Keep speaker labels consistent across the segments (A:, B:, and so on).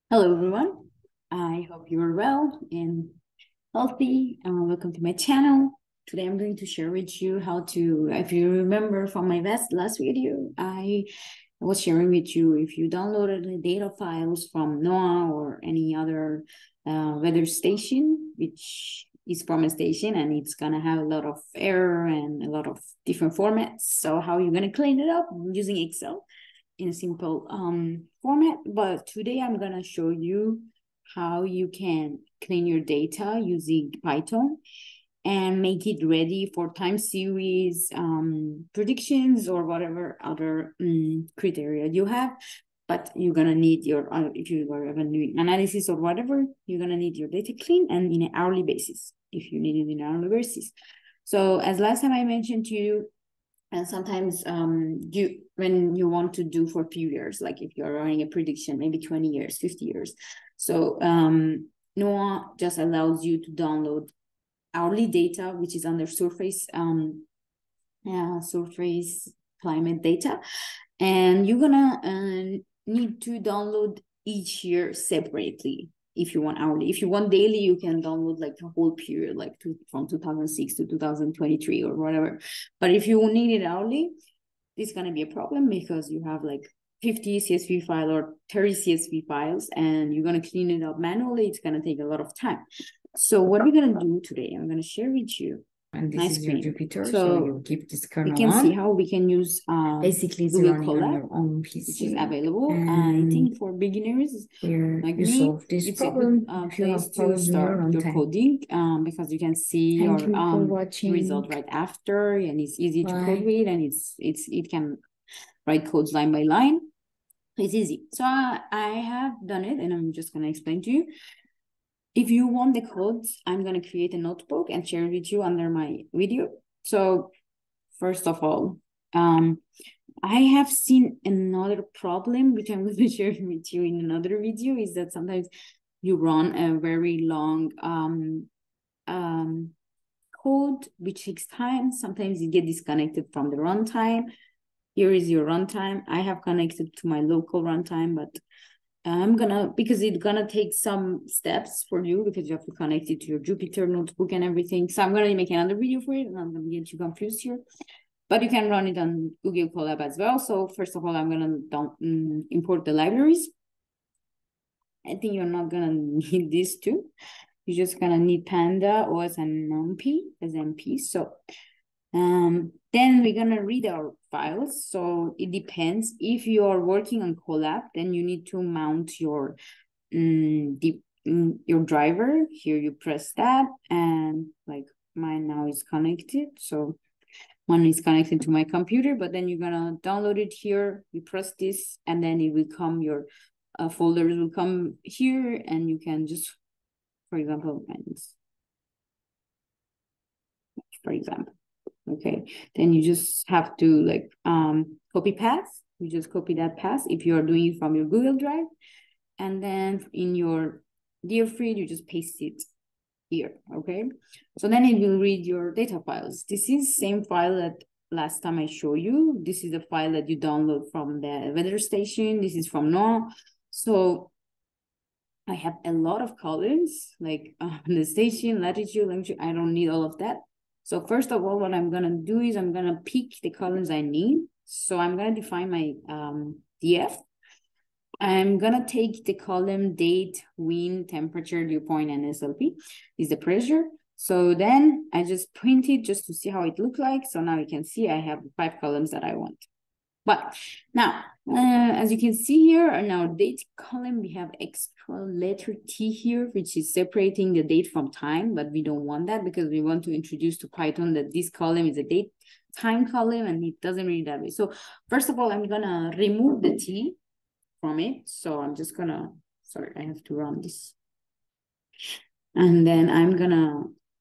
A: Hello, everyone. I hope you are well and healthy. Welcome to my channel. Today, I'm going to share with you how to, if you remember from my last video, I was sharing with you if you downloaded the data files from NOAA or any other weather station, which is from a station, and it's gonna have a lot of error and a lot of different formats. So how you're gonna clean it up using Excel in a simple format. But today I'm gonna show you how you can clean your data using Python and make it ready for time series predictions or whatever other criteria you have. But you're gonna need your if you are even doing analysis or whatever, you're gonna need your data clean and in an hourly basis if you need it in an hourly basis. So as last time I mentioned to you, and sometimes you when you want to do for a few years, like if you're running a prediction, maybe 20 years, 50 years. So NOAA just allows you to download hourly data, which is under surface surface climate data, and you're gonna need to download each year separately. If you want hourly, if you want daily, you can download like the whole period, like from 2006 to 2023 or whatever. But if you need it hourly, it's gonna be a problem because you have like 50 CSV file or 30 CSV files, and you're gonna clean it up manually. It's gonna take a lot of time. So what we're gonna do today, I'm gonna share with you.
B: And this
A: my
B: is your
A: screen.
B: Jupyter,
A: So
B: you keep this
A: you
B: kernel
A: can see
B: on.
A: how we can use
B: Basically, it's
A: Google
B: running on
A: Colab,
B: your own
A: which is
B: PC.
A: available. I
B: And
A: think for beginners
B: here
A: like
B: you
A: me,
B: solve this
A: it's a good
B: problem if you
A: place
B: have
A: to
B: problems in your
A: start
B: own
A: your
B: time.
A: coding because you can see
B: Thank
A: your
B: you for watching.
A: result right after, and it's easy to code
B: Bye.
A: with, and it can write codes line by line. It's easy. So I have done it, and I'm just gonna explain to you. If you want the codes, I'm gonna create a notebook and share it with you under my video. So first of all, I have seen another problem, which I'm going to share with you in another video, is that sometimes you run a very long code, which takes time. Sometimes you get disconnected from the runtime. Here is your runtime. I have connected to my local runtime, but because it's gonna take some steps for you because you have to connect it to your Jupyter notebook and everything. So I'm gonna make another video for it, and I'm gonna get you confused here. But you can run it on Google Colab as well. So first of all, I'm gonna import the libraries. I think you're not gonna need this too. You're just gonna need Panda, OS, and NumPy as MP. So then we're gonna read our files. So it depends. If you are working on Colab, then you need to mount your your driver. Here you press that, and like mine now is connected. So one is connected to my computer, but then you're gonna download it here. You press this, and then it will come. Your folders will come here, and you can just, for example, okay. Then you just have to like copy path. You just copy that path if you are doing it from your Google Drive, and then in your Dearfreed, you just paste it here, okay? So then it will read your data files. This is same file that last time I showed you. This is the file that you download from the weather station. This is from NOAA. So I have a lot of columns, like the station, latitude, longitude. I don't need all of that. So first of all, what I'm gonna do is I'm gonna pick the columns I need. So I'm gonna define my DF. I'm gonna take the column date, wind, temperature, dew point, and SLP is the pressure. So then I just print it just to see how it looks like. So now you can see I have 5 columns that I want. But now, as you can see here, in our date column, we have extra letter T here, which is separating the date from time, but we don't want that because we want to introduce to Python that this column is a date time column, and it doesn't read that way. So first of all, I'm gonna remove the T from it. So I'm just gonna, sorry, I have to run this. And then I'm gonna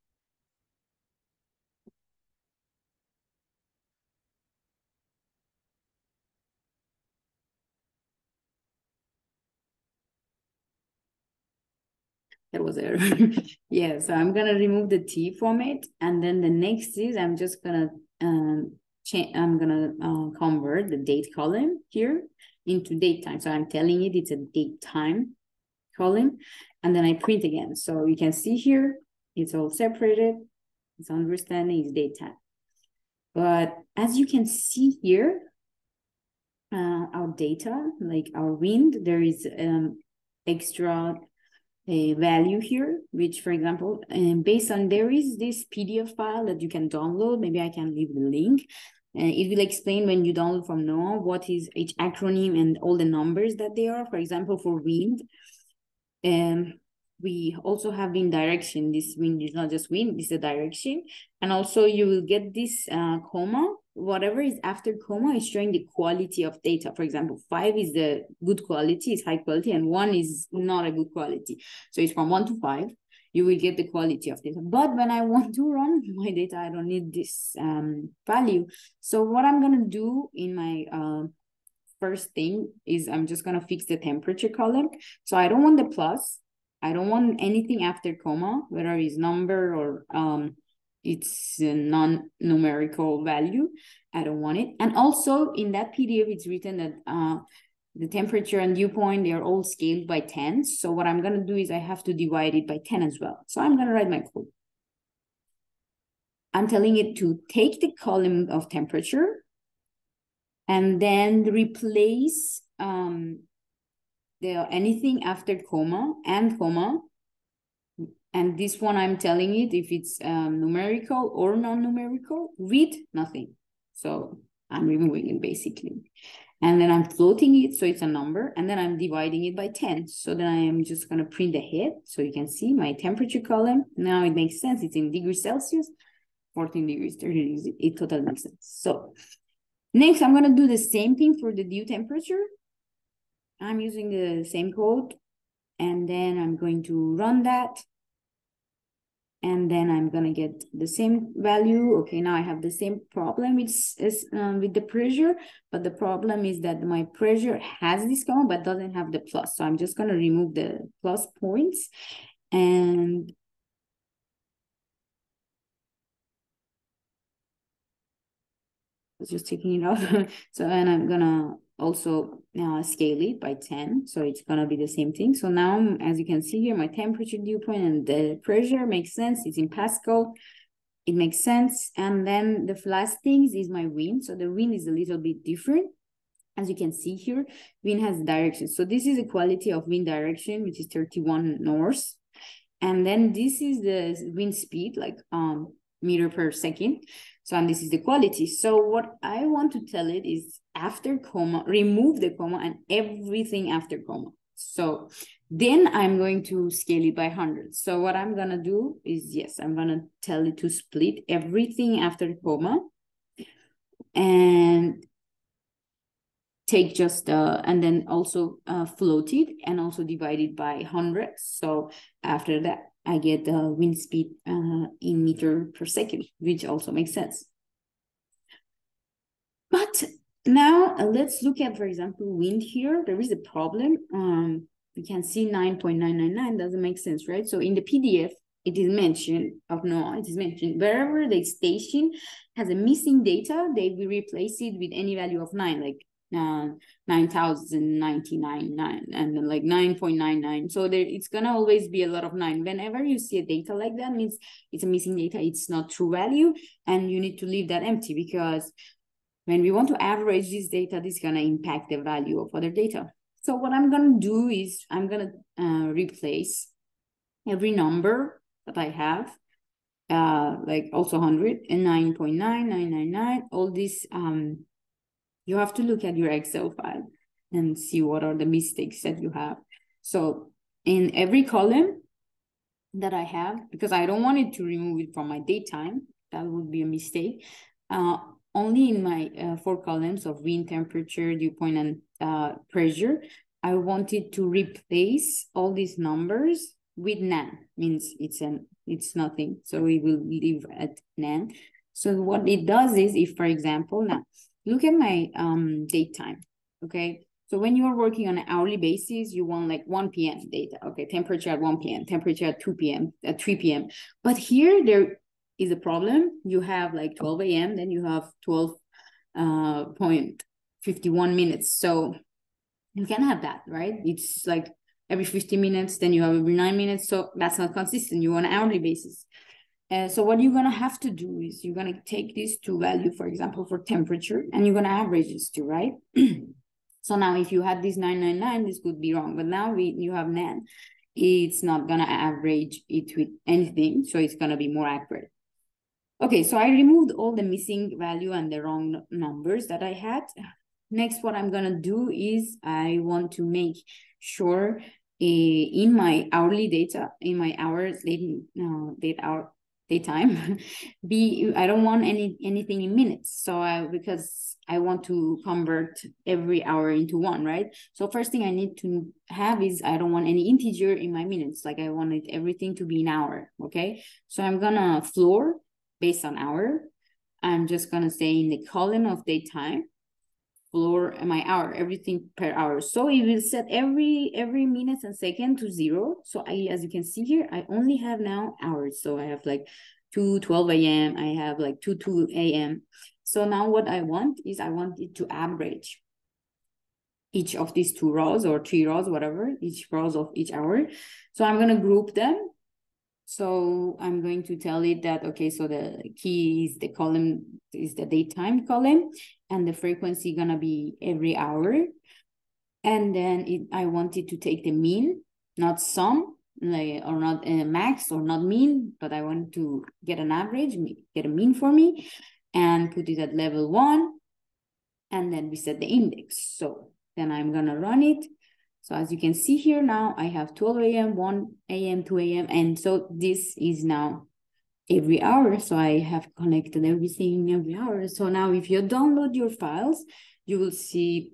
A: that was error. Yeah, so I'm gonna remove the T from it. And then the next is I'm just gonna I'm gonna convert the date column here into date time. So I'm telling it it's a date time. column, and then I print again. So you can see here, it's all separated, it's understanding, it's daytime. But as you can see here, our data, like our wind, there is extra value here, which, for example, based on, there is this PDF file that you can download. Maybe I can leave the link. It will explain when you download from NOAA what is each acronym and all the numbers that they are. For example, for wind, we also have wind direction. This wind is not just wind, it's a direction. And also you will get this comma. Whatever is after comma is showing the quality of data. For example, 5 is the good quality, is high quality, and 1 is not a good quality. So it's from 1 to 5. You will get the quality of data. But when I want to run my data, I don't need this value. So what I'm going to do in my first thing is I'm just going to fix the temperature column. So I don't want the plus. I don't want anything after comma, whether it's number or it's a non-numerical value. I don't want it. And also in that PDF, it's written that the temperature and dew point, they are all scaled by 10. So what I'm going to do is I have to divide it by 10 as well. So I'm going to write my code. I'm telling it to take the column of temperature and then replace anything after comma and comma. And this one, I'm telling it if it's numerical or non-numerical with nothing. So I'm removing it basically. And then I'm floating it, so it's a number. And then I'm dividing it by 10. So then I am just going to print the head. So you can see my temperature column. Now it makes sense. It's in degrees Celsius, 14 degrees, 30 degrees. It totally makes sense. So next, I'm going to do the same thing for the dew temperature. I'm using the same code. And then I'm going to run that. And then I'm going to get the same value. Okay, now I have the same problem with the pressure, but the problem is that my pressure has this comma, but doesn't have the plus. So I'm just going to remove the plus points and just taking it off. So, and I'm going to also scale it by 10. So it's going to be the same thing. So now, as you can see here, my temperature, dew point, and the pressure makes sense. It's in Pascal. It makes sense. And then the last thing is my wind. So the wind is a little bit different. As you can see here, wind has direction. So this is the quality of wind direction, which is 31 north. And then this is the wind speed, like meter per second. So, and this is the quality. So what I want to tell it is after comma, remove the comma and everything after comma. So then I'm going to scale it by 100. So what I'm going to do is, yes, I'm going to tell it to split everything after comma and take just, and then also float it and also divide it by 100. So after that, I get the wind speed in meter per second, which also makes sense. But now let's look at, for example, wind here. There is a problem. We can see 9.999 doesn't make sense, right? So in the PDF, it is mentioned of NOAA, it is mentioned wherever the station has a missing data, they will replace it with any value of 9, like 9,099 and then like 9.99. So there, it's gonna always be a lot of 9. Whenever you see a data like that, means it's a missing data, it's not true value, and you need to leave that empty, because when we want to average this data, this is gonna impact the value of other data. So what I'm gonna do is I'm gonna replace every number that I have, like also 100 and 9.9999, all this. You have to look at your Excel file and see what are the mistakes that you have. So in every column that I have, because I don't want it to remove it from my daytime, that would be a mistake. Only in my 4 columns of wind, temperature, dew point, and pressure, I wanted to replace all these numbers with none. Means it's nothing. So we will leave at none. So what it does is, if for example, now look at my date time, okay? So when you are working on an hourly basis, you want like 1 p.m. data, okay? Temperature at 1 p.m., temperature at 2 p.m., at 3 p.m. But here there is a problem. You have like 12 a.m., then you have 12.51 minutes. So you can have that, right? It's like every 50 minutes, then you have every 9 minutes. So that's not consistent. You want an hourly basis. So what you're going to have to do is you're going to take these two values, for example, for temperature, and you're going to average these two, right? So now if you had this 999, this could be wrong. But now you have NaN. It's not going to average it with anything. So it's going to be more accurate. Okay, so I removed all the missing value and the wrong numbers that I had. Next, what I'm going to do is I want to make sure in my hourly data, in my hours, daytime, I don't want anything in minutes. So because I want to convert every hour into one, right? So first thing I need to have is I don't want any integer in my minutes. Like I wanted everything to be an hour, okay? So I'm gonna floor based on hour. I'm just gonna say in the column of daytime, floor my hour, everything per hour. So it will set every minute and second to 0. So as you can see here, I only have now hours. So I have like 2:12 a.m. I have like 2 a.m. So now what I want is I want it to average each of these 2 rows or 3 rows, whatever, each rows of each hour. So I'm gonna group them. So I'm going to tell it that, okay, so the key is the column, is the daytime column, and the frequency gonna be every hour. And then I want it to take the mean, not sum, like, or not max or not mean, but I want to get an average, get a mean for me, and put it at level 1. And then we set the index. So then I'm gonna run it. So as you can see here now, I have 12 a.m., 1 a.m., 2 a.m. And so this is now every hour. So I have connected everything every hour. So now if you download your files, you will see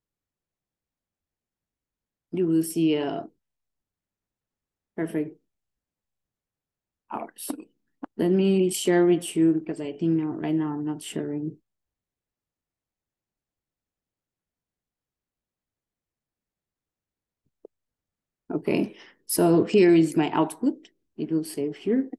A: a perfect hour. So let me share with you because I think right now I'm not sharing. Okay, so here is my output. It will save here.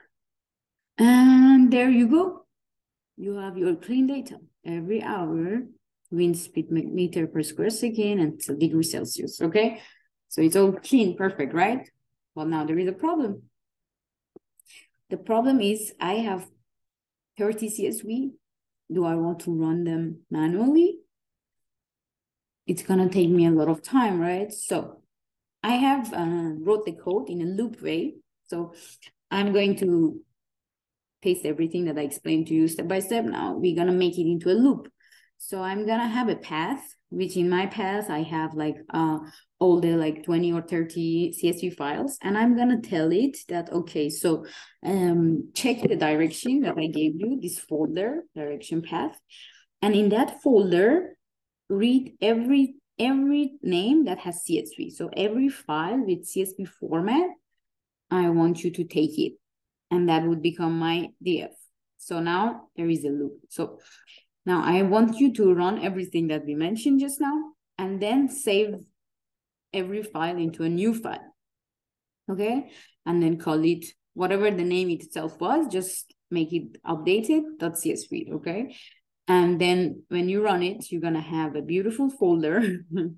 A: And there you go. You have your clean data every hour, wind speed meter per square second, and degrees Celsius, okay? So it's all clean, perfect, right? Well, now there is a problem. The problem is I have 30 CSV. Do I want to run them manually? It's gonna take me a lot of time, right? So I have wrote the code in a loop way. So I'm going to paste everything that I explained to you step by step. Now we're gonna make it into a loop. So I'm gonna have a path, which in my path I have like all the like 20 or 30 CSV files, and I'm gonna tell it that, okay, so check the direction that I gave you, this folder, direction path, and in that folder, read every name that has CSV. So every file with CSV format, I want you to take it, and that would become my DF. So now there is a loop. So now I want you to run everything that we mentioned just now, and then save every file into a new file, okay? And then call it whatever the name itself was, just make it updated.csv, okay? And then when you run it, you're gonna have a beautiful folder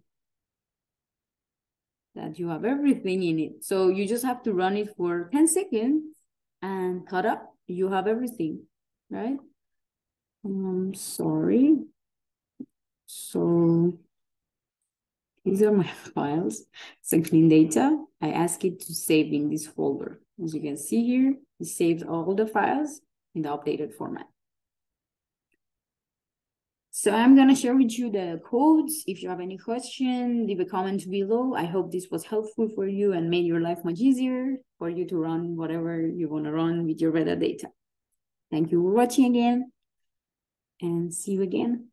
A: that you have everything in it. So you just have to run it for 10 seconds and cut up, you have everything, right? Sorry. So these are my files. So clean data, I ask it to save in this folder. As you can see here, it saves all the files in the updated format. So I'm gonna share with you the codes. If you have any question, leave a comment below. I hope this was helpful for you and made your life much easier for you to run whatever you wanna run with your weather data. Thank you for watching again, and see you again.